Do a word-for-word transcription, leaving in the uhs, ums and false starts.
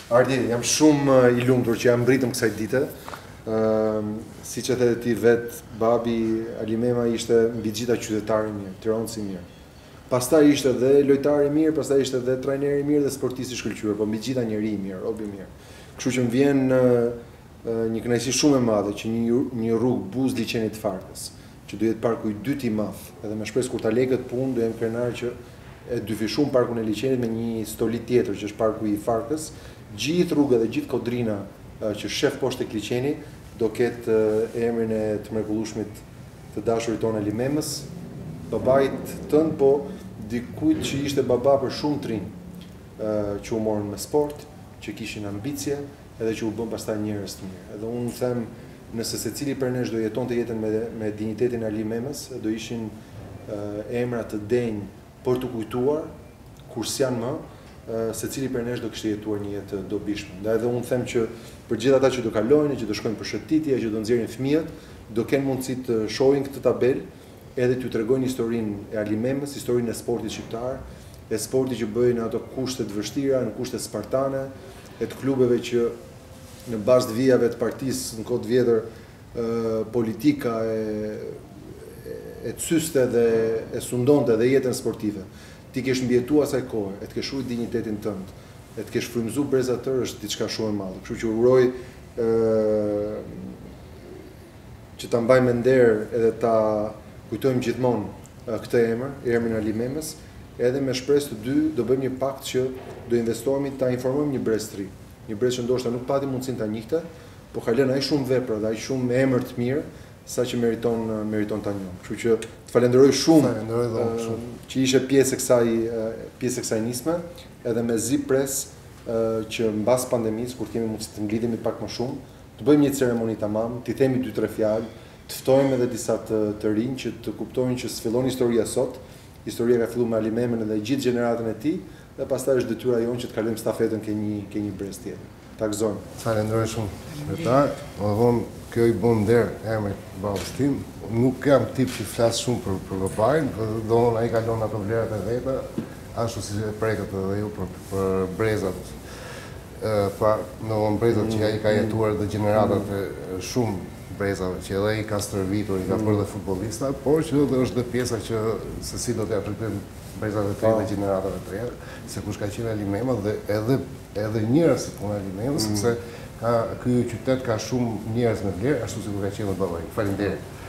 Ardi, jam shumë i lumtur që jam mbritëm kësaj dite. Uh, si që the ti vetë, babi Alimema ishte mbi gjitha qytetari mirë, tiranës i mirë. Pastaj ishte dhe lojtari i mirë, pastaj ishte dhe trajneri i mirë dhe sportisti i shkëlqyer, po mbi gjitha njeri i mirë, robi i mirë. Kështu që më vjen uh, një kënaqësi shumë e madhe që një një rrugë Buz liçenit Farkës, që do jetë parku i dytë i madh, edhe me shpresë kur ta lej këtë punë do jem krenar që e dyfishum parkun e liçenit me një stoli tjetër që është parku i Farkës. Gjithë rruga dhe gjithë kodrina uh, që shef poshtë tek liçeni do ketë uh, emrin e të mrekullueshmit të dashurit tonë Alimemës, babait tënd, po dikujt që ishte baba për shumë të rinj, uh, që u morën me sport, që kishin ambicie, edhe që u bën pastaj njerëz të mirë. Edhe unë them, nëse secili prej nesh do jetonte jetën me me dinjitetin e Alimemës, do ishin uh, emra të denj për të kujtuar, kur s'janë më, secili prej nesh do kishte jetuar një jetë dobishme. Ndaj edhe unë them që për gjithë ata që do kalojnë, që do shkojnë për shëtitje, që do nxjerrin fëmijët, do kenë mundësi të shohin këtë tabelë, edhe t'ju tregojnë historinë e Alimemës, historinë e sportit shqiptar, e sportit që bëjnë ato kushte të vështira, në kushte spartane, e të klubeve që në bazë të vijave të partisë në kohë të vjetër politika e e të syste dhe e sundonte dhe jetën sportive. Ti kesh mbjetuar asaj kohe, e të kesh ruajtur dinjitetin tënd, e të kesh frymëzuar brezat tërë është diçka shumë e madhe. Kështu që uroj ë që ta mbajmë nder edhe ta kujtojmë gjithmonë këtë emër, emrin Alimemës, edhe me shpresë të dy do bëjmë një pakt që do investohemi ta informojmë një brez të ri, një brez që ndoshta nuk pati mundësinë ta njihte, por ka lënë aq shumë vepra dhe aq shumë emër të mirë sa që meriton meriton ta njohim. Kështu që të falenderoj shumë uh, që ishe pjesë e kësaj uh, pjesë e kësaj nisme, edhe me zi pres uh, që mbas pandemisë, kur kemi mundësi të nglidhemi pak më shumë, të bëjmë një ceremoni tamam, t'i themi dy tre fjalë, të ftojmë edhe disa të, të rinj që të kuptojnë që s'fillon historia sot, historia ka filluar me Alimemën dhe gjithë gjeneratën e tij, dhe pastaj është detyra jonë që të kalojmë stafetën ke një ke një brez tjetër. Takzojmë. Falenderoj shumë. Vetar, më vonë kjo i bën nder emrit babës tim. Nuk jam tip që flas shumë për për babain, do unë ai kalon ato vlerat e veta, ashtu si e prekët edhe ju për për brezat. Ë pa në brezat që ai ka jetuar dhe gjeneratat e shumë brezave që edhe i ka stërvitur, i ka bërë dhe futbollista, por që edhe është dhe pjesa që se si do t'ja trajtojmë brezat e tjerë dhe gjeneratave të tjera, se kush ka qenë Alimema dhe edhe edhe njerëz si punë Alimemës, sepse ka ky qytet ka shumë njerëz me vlerë, ashtu si kur ka qenë babai. Faleminderit.